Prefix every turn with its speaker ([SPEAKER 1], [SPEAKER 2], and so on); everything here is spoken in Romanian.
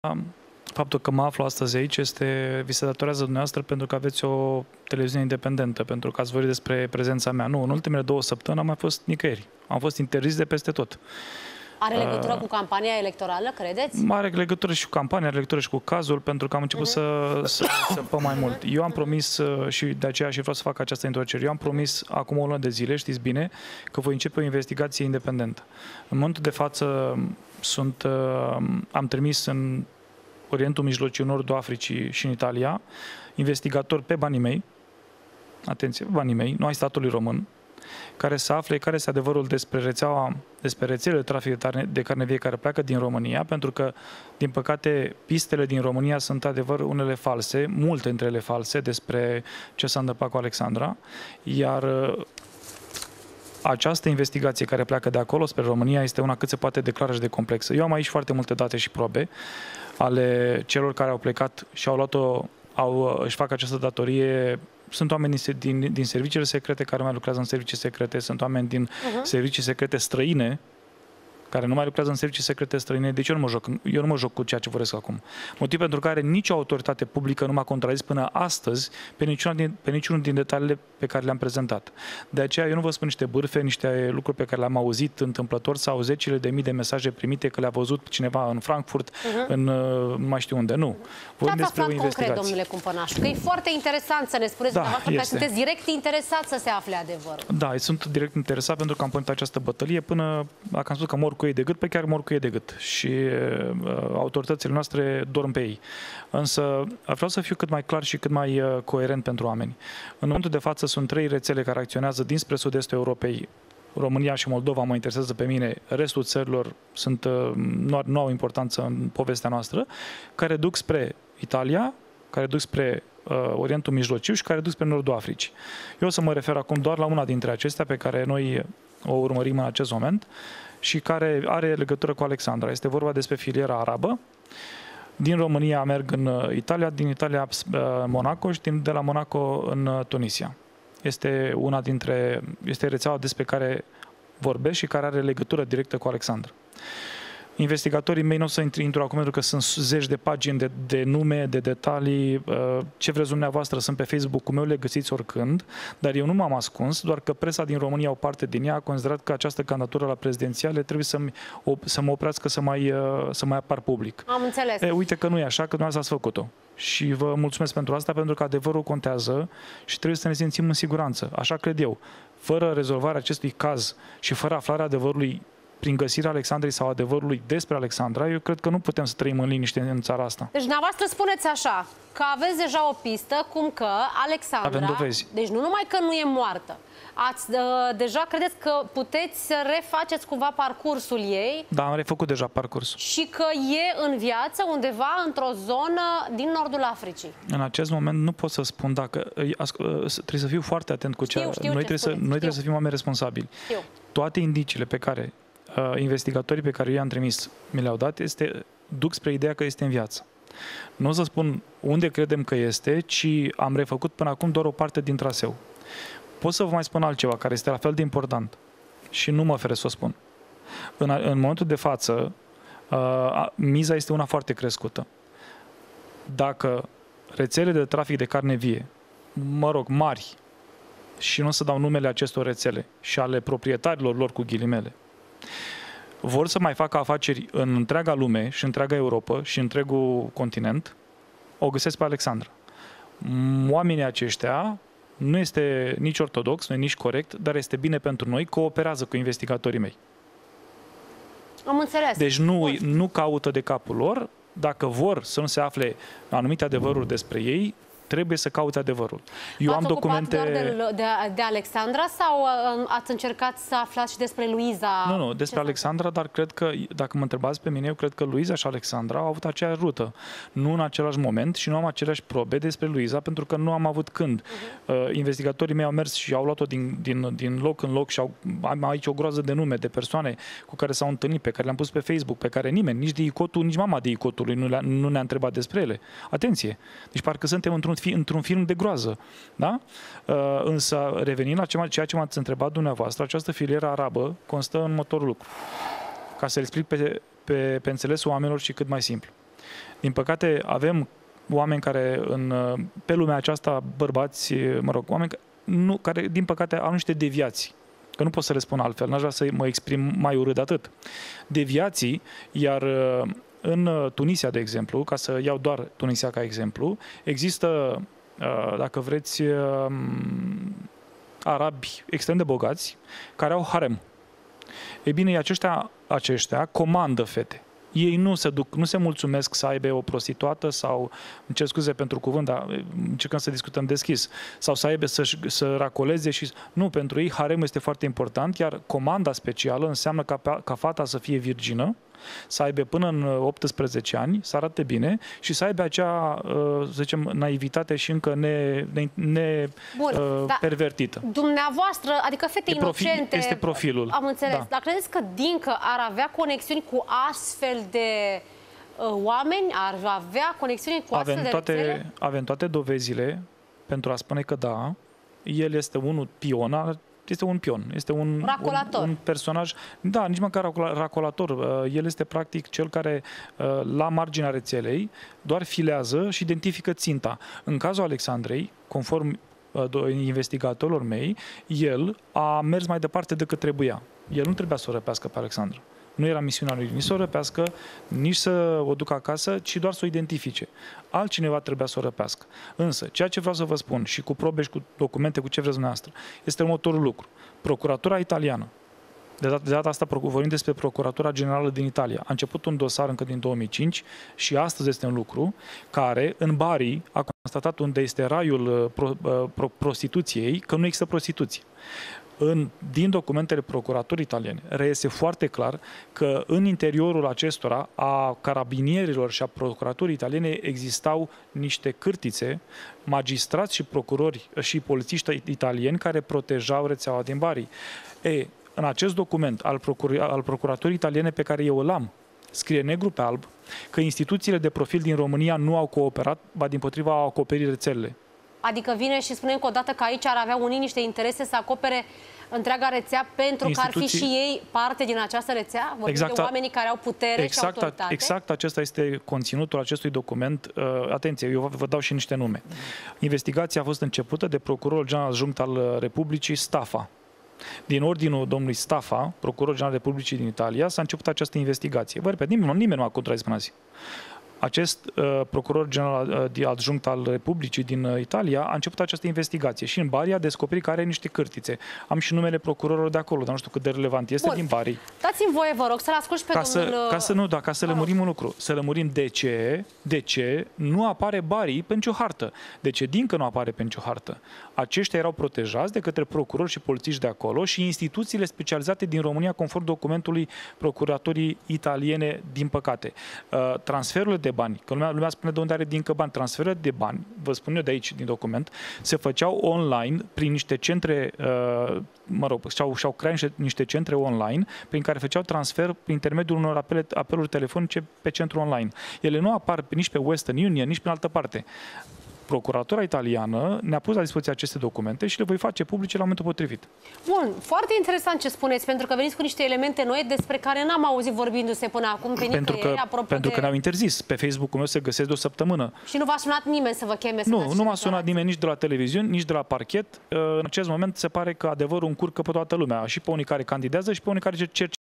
[SPEAKER 1] Faptul că mă aflu astăzi aici vi se datorează dumneavoastră pentru că aveți o televiziune independentă, pentru că ați vorbit despre prezența mea. Nu, în ultimele 2 săptămâni am mai fost nicăieri. Am fost interzis de peste tot. Are
[SPEAKER 2] legătură cu campania electorală, credeți?
[SPEAKER 1] Are legătură și cu campania, are legătură și cu cazul, pentru că am început să săpăm mai mult. Eu am promis, și de aceea și vreau să fac această introducere, eu am promis acum o lună de zile, știți bine, că voi începe o investigație independentă. În momentul de față am trimis în Orientul Mijlociu, Nordul Africii și în Italia investigatori pe banii mei, atenție, pe banii mei, nu ai statului român, care să afle care este adevărul despre rețelele de trafic de carne vie care pleacă din România, pentru că, din păcate, pistele din România sunt adevăr unele false, multe dintre ele false, despre ce s-a întâmplat cu Alexandra, iar această investigație care pleacă de acolo spre România este una cât se poate de clară și de complexă. Eu am aici foarte multe date și probe ale celor care au plecat și au luat-o, își fac această datorie. Sunt oameni din serviciile secrete care mai lucrează în servicii secrete, sunt oameni din servicii secrete străine care nu mai lucrează în servicii secrete străine. Deci eu nu mă joc cu ceea ce vorbesc acum. Motiv pentru care nicio autoritate publică nu m-a contrazis până astăzi pe niciunul din detaliile pe care le-am prezentat. De aceea eu nu vă spun niște bârfe, niște lucruri pe care le-am auzit întâmplător sau zecile de mii de mesaje primite că le-a văzut cineva în Frankfurt, nu mai știu unde. Nu.
[SPEAKER 2] Vorbim despre o investigație. Concret, domnule Cumpănaș, că e foarte interesant să ne spuneți dumneavoastră că sunteți direct interesat să se afle adevărul.
[SPEAKER 1] Da, sunt direct interesat pentru că am pornit această bătălie până, dacă am spus că mor cu ei de gât, pe chiar mor cu ei de gât și autoritățile noastre dorm pe ei. Însă vreau să fiu cât mai clar și cât mai coerent pentru oameni. În momentul de față sunt 3 rețele care acționează dinspre sud-estul Europei. România și Moldova mă interesează pe mine, restul țărilor nu au importanță în povestea noastră, care duc spre Italia, care duc spre Orientul Mijlociu și care duc spre Nordul Africii. Eu o să mă refer acum doar la una dintre acestea pe care noi o urmărim în acest moment și care are legătură cu Alexandra. Este vorba despre filiera arabă. Din România merg în Italia, din Italia Monaco și de la Monaco în Tunisia. Este rețeaua despre care vorbesc și care are legătură directă cu Alexandra. Investigatorii mei nu o să intru acum pentru că sunt zeci de pagini de nume, de detalii. Ce vreți dumneavoastră sunt pe Facebook-ul meu, le găsiți oricând, dar eu nu m-am ascuns, doar că presa din România, o parte din ea, a considerat că această candidatură la prezidențiale trebuie să mă oprească să mai apar public.
[SPEAKER 2] Am înțeles.
[SPEAKER 1] Uite că nu e așa, că dumneavoastră ați făcut-o. Și vă mulțumesc pentru asta, pentru că adevărul contează și trebuie să ne simțim în siguranță. Așa cred eu. Fără rezolvarea acestui caz și fără aflarea adevărului prin găsirea Alexandrei sau adevărului despre Alexandra, eu cred că nu putem să trăim în liniște în țara asta.
[SPEAKER 2] Deci, dumneavoastră spuneți așa, că aveți deja o pistă, cum că Alexandra...
[SPEAKER 1] Avem dovezi.
[SPEAKER 2] Deci nu numai că nu e moartă, deja credeți că puteți să refaceți cumva parcursul ei? Da,
[SPEAKER 1] am refăcut deja parcursul.
[SPEAKER 2] Și că e în viață undeva într-o zonă din Nordul Africii.
[SPEAKER 1] În acest moment nu pot să spun dacă... Trebuie să fiu foarte atent cu ceea... Noi trebuie să fim oameni responsabili. Toate indiciile pe care investigatorii pe care eu i-am trimis mi le-au dat duc spre ideea că este în viață. Nu o să spun unde credem că este, ci am refăcut până acum doar o parte din traseu. Pot să vă mai spun altceva care este la fel de important și nu mă oferă să o spun. În momentul de față, miza este una foarte crescută. Dacă rețelele de trafic de carne vie, mari, și nu o să dau numele acestor rețele și ale proprietarilor lor cu ghilimele, vor să mai facă afaceri în întreaga lume și întreaga Europa și întregul continent, o găsesc pe Alexandra. Oamenii aceștia nu este nici ortodox, nu e nici corect, dar este bine pentru noi, cooperează cu investigatorii mei.
[SPEAKER 2] Am înțeles.
[SPEAKER 1] Deci nu caută de capul lor, dacă vor să nu se afle anumite adevăruri despre ei, trebuie să caute adevărul.
[SPEAKER 2] Eu am documente doar de Alexandra sau ați încercat să aflați și despre Luiza?
[SPEAKER 1] Nu, despre Alexandra, dar cred că, dacă mă întrebați pe mine, eu cred că Luiza și Alexandra au avut aceeași rută. Nu în același moment și nu am aceleași probe despre Luiza, pentru că nu am avut când. Investigatorii mei au mers și au luat-o din loc în loc și am aici o groază de nume, de persoane cu care s-au întâlnit, pe care le-am pus pe Facebook, pe care nimeni, nici de ICOT-ul, nici mama de ICOT-ului nu ne-a întrebat despre ele. Atenție! Deci parcă suntem într-un film de groază. Da? Însă, revenind la ceea ce m-ați întrebat dumneavoastră, această filieră arabă constă în următorul lucru. Ca să-l explic pe înțelesul oamenilor și cât mai simplu. Din păcate, avem oameni care, pe lumea aceasta, bărbați, oameni care, din păcate, au niște deviații. Că nu pot să le spun altfel, n-aș vrea să mă exprim mai urât de atât. Deviații, iar în Tunisia, de exemplu, ca să iau doar Tunisia ca exemplu, există, dacă vreți, arabi extrem de bogați care au harem. Ei bine, aceștia comandă fete. Ei nu se mulțumesc să aibă o prostituată sau, îmi cer scuze pentru cuvânt, dar încercăm să discutăm deschis, sau să aibă să racoleze și... Nu, pentru ei haremul este foarte important, iar comanda specială înseamnă ca fata să fie virgină, să aibă până în 18 ani, să arate bine și să aibă acea, să zicem, naivitate și încă pervertită.
[SPEAKER 2] Dumneavoastră, adică fete inocente...
[SPEAKER 1] Este profilul.
[SPEAKER 2] Am înțeles.
[SPEAKER 1] Da.
[SPEAKER 2] Dar credeți că Dincă ar avea conexiuni cu astfel de oameni? Ar avea conexiuni cu astfel de rețele?
[SPEAKER 1] Avem toate dovezile pentru a spune că da, el este unul pion. Este un pion, este un personaj, da, nici măcar racolator. El este practic cel care, la marginea rețelei, doar filează și identifică ținta. În cazul Alexandrei, conform investigatorilor mei, el a mers mai departe decât trebuia. El nu trebuia să o răpească pe Alexandra. Nu era misiunea lui nici să o răpească, nici să o ducă acasă, ci doar să o identifice. Altcineva trebuia să o răpească. Însă, ceea ce vreau să vă spun, și cu probe și cu documente, cu ce vreți dumneavoastră, este următorul lucru. Procuratura italiană, de data asta vorbim despre Procuratura Generală din Italia, a început un dosar încă din 2005 și astăzi este un lucru care, în Bari, a constatat unde este raiul prostituției, că nu există prostituție. Din documentele procuraturii italiene reiese foarte clar că în interiorul acestora, a carabinierilor și a procuraturii italiene, existau niște cârtițe, magistrați și procurori și polițiști italieni care protejau rețeaua din Bari. În acest document al procuraturii italiene pe care eu îl am, scrie negru pe alb că instituțiile de profil din România nu au cooperat, ba dimpotriva au acoperit rețelele.
[SPEAKER 2] Adică vine și spune încă o dată că aici ar avea unii niște interese să acopere întreaga rețea pentru că ar fi și ei parte din această rețea? Vorbim de oamenii care au putere și autoritate?
[SPEAKER 1] Exact acesta este conținutul acestui document. Atenție, eu vă dau și niște nume. Investigația a fost începută de procurorul general adjunct al Republicii Staffa. Din ordinul domnului Staffa, procurorul general al Republicii din Italia, s-a început această investigație. Vă repet, nimeni nu a contrazis până azi. Acest procuror general adjunct al Republicii din Italia a început această investigație și în Bari a descoperit că are niște cârtițe. Am și numele procurorilor de acolo, dar nu știu cât de relevant este. Bun. Din Bari.
[SPEAKER 2] Dați-mi voie, vă rog, să-l asculți pe domnul...
[SPEAKER 1] Ca să lămurim un lucru. Să lămurim de ce nu apare Bari pe nicio hartă. De ce Dincă nu apare pe nicio hartă. Aceștia erau protejați de către procurori și polițiști de acolo și instituțiile specializate din România, conform documentului procuratorii italiene, din păcate. Transferurile de bani, că lumea spune de unde are Dincă bani, transferurile de bani, vă spun eu de aici din document, se făceau online prin niște centre, și-au creat niște centre online prin care făceau transfer prin intermediul unor apeluri telefonice pe centru online. Ele nu apar nici pe Western Union, nici prin altă parte. Procuratura italiană ne-a pus la dispoziție aceste documente și le voi face publice la momentul potrivit.
[SPEAKER 2] Bun, foarte interesant ce spuneți, pentru că veniți cu niște elemente noi despre care n-am auzit vorbindu-se până acum pe nicăieri.
[SPEAKER 1] Pentru că ne-au interzis. Pe Facebook-ul meu se găsesc de o săptămână. Și
[SPEAKER 2] nu v-a sunat nimeni să vă cheme?
[SPEAKER 1] Nu m-a sunat nimeni nici de la televiziuni, nici de la parchet. În acest moment se pare că adevărul încurcă pe toată lumea, și pe unii care candidează și pe unii care cer